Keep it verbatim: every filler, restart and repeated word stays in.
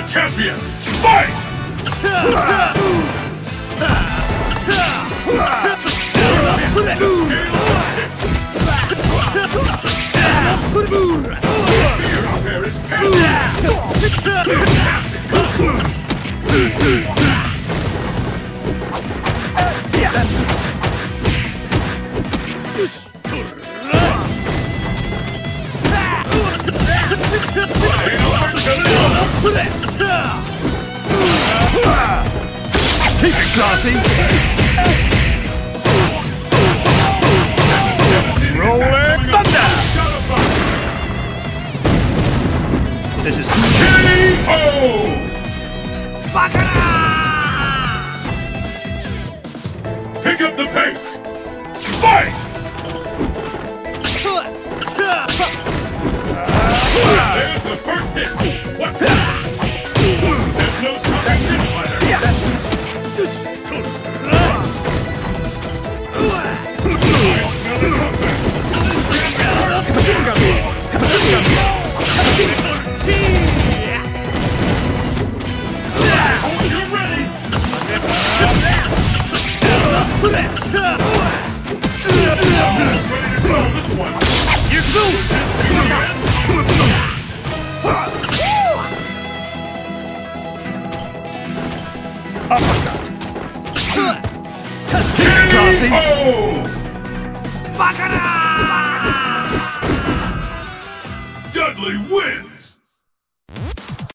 champion! Fight! Keep it classy. Rolling thunder. This is K O. Pick up the pace. Fight. There's the first hit. What? There's no stopping this fighter. Machine gun! Machine gun! Machine gun! You're ready! Ready to blow this one! You're through! Uppercut! Classy! Dudley wins!